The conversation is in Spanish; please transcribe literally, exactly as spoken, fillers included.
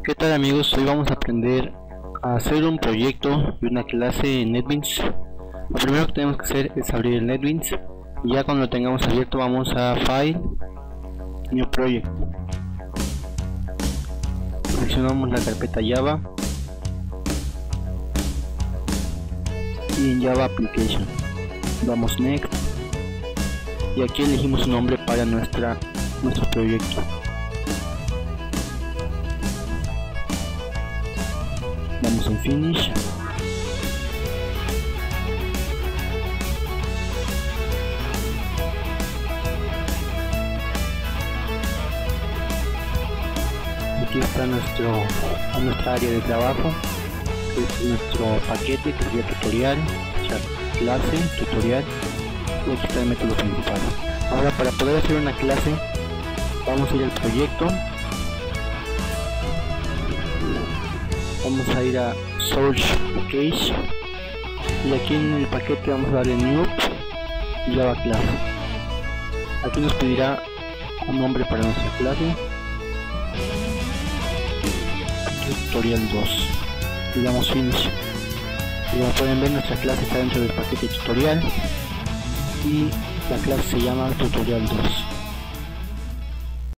¿Qué tal amigos? Hoy vamos a aprender a hacer un proyecto y una clase en NetBeans. Lo primero que tenemos que hacer es abrir el NetBeans y ya cuando lo tengamos abierto vamos a File, New Project. Seleccionamos la carpeta Java y en Java Application damos Next y aquí elegimos un nombre para nuestra nuestro proyecto. Damos en Finish. Aquí está nuestro nuestra área de trabajo, que es nuestro paquete, que sería tutorial, clase, tutorial, y aquí está el método principal. Ahora, para poder hacer una clase vamos a ir al proyecto, vamos a ir a Source Package y aquí en el paquete vamos a darle New Java Class. Aquí nos pedirá un nombre para nuestra clase, tutorial dos, y damos Finish. Y como pueden ver, nuestra clase está dentro del paquete tutorial y la clase se llama tutorial dos.